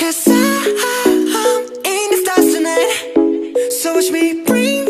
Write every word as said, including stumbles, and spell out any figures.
Cause I, I'm in the stars tonight. So watch me bring